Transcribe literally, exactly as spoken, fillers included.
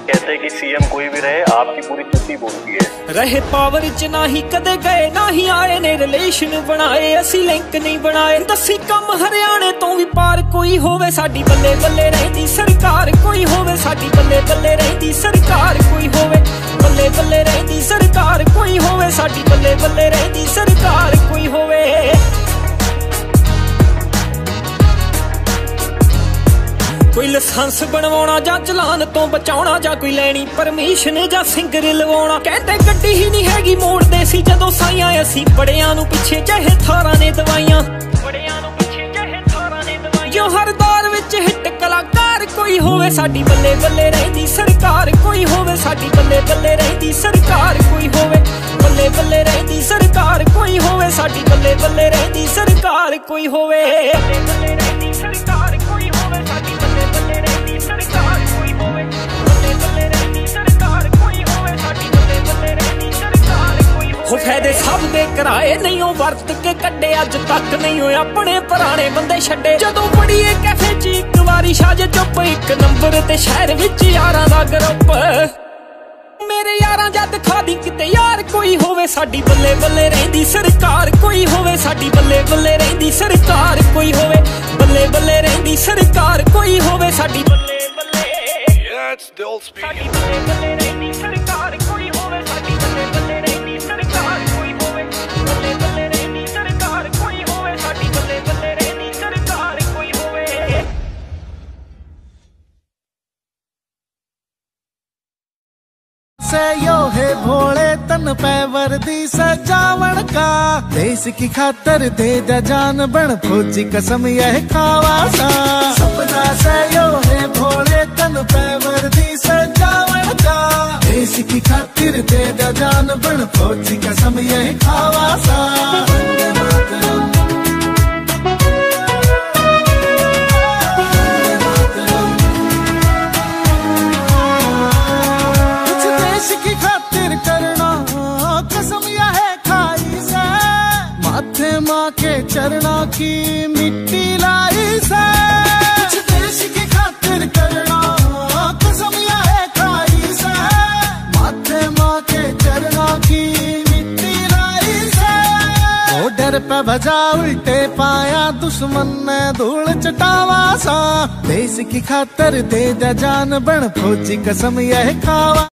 कहते हैं कि सीएम कोई भी रहे आपकी पूरी चुप्पी बोलती है। रहे पावर च ना ही कदे गए ना ही आए ने रिलेशन बनाए असी लिंक नहीं बनाए दसी कम हरियाणे तो भी पार कोई होवे साडी बल्ले बल्ले रहती सरकार कोई होवे साडी बल्ले बल्ले रहती सरकार कोई होवे बल्ले बल्ले रहती सरकार कोई होवे साडी बल्ले बल्ले रहती सरकार कोई होवे। कोई लाइसेंस बनवाना जा चलान तो बचाना जा कोई लैनी परमिशन जा सिंगर लवाना कहते गड्डी ही नहीं हैगी मोड़दे सी जदों साइयां असी बड़ियां नूं पिछे चाहे थारां ने दवाइयां बड़ियां नूं पिछे चाहे थारां ने दवाइयां जो हर दौर विच हिट कलाकार कोई होवे साडी बल्ले बल्ले रहंदी सरकार कोई होवे साडी बल्ले बल्ले रहंदी सरकार कोई होवे बल्ले बल्ले रहंदी सरकार कोई होवे साडी बल्ले बल्ले रहंदी सरकार कोई होवे बल्ले बल्ले रहंदी सरकार कोई होवे साडी बल्ले बल्ले रहंदी सरकार कोई होवे बल्ले बल्ले रहंदी सरकार कोई होवे साडी बल्ले बल्ले रहंदी सरकार कोई होवे। हो फायदे सब दे कराए नहीं हो वरत के कड्डे अज तक नहीं होए अपने पुराने बंदे छड्डे जदों बड़ीए कैफे च इक वारी शाजे चुप इक नंबर ते शहर विच यारां दा ग्रुप मेरे यारां जद खादी किते यार कोई होवे साडी बल्ले बल्ले रहंदी सरकार कोई होवे साडी बल्ले बल्ले रहंदी सरकार कोई होवे बल्ले बल्ले रहंदी सरकार कोई होवे साडी बल्ले बल्ले साडी बल्ले बल्ले रहंदी सरकार कोई होवे साडी बल्ले बल्ले रहंदी सरकार कोई होवे बल्ले बल्ले रहंदी सरकार कोई होवे साडी बल्ले बल्ले रहंदी सरकार कोई होवे। से यो है भोले तन पे वर्दी सजावण का देश की खातर दे दा जान बन फौजी कसम यह खावा सा सपना से यो है भोले तन पे वर्दी सजावण का देश की खातिर दे दा जान बन फौजी कसम यह खावा सा। माँ के चरणा की मिट्टी लाई से कुछ देश की खातिर करना कसम यह है खाई से माथे माँ के चरणा की मिट्टी लाई से बॉर्डर पे भजा उल्टे पाया दुश्मन ने धूल चटावा सा देश की खातिर दे दा जान बन फौजी कसम यह खावा।